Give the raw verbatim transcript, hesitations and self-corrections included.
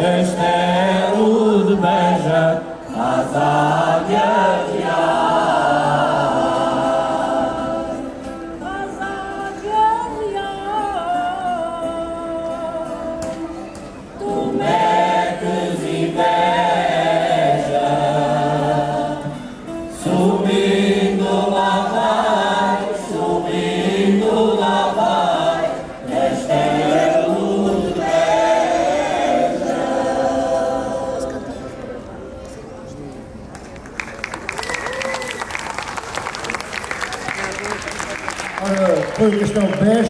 Desterud beja azadia tu metes inveja subindo lá vai, subindo lá vai, Desterud Ora, foi o Castelo de Bes.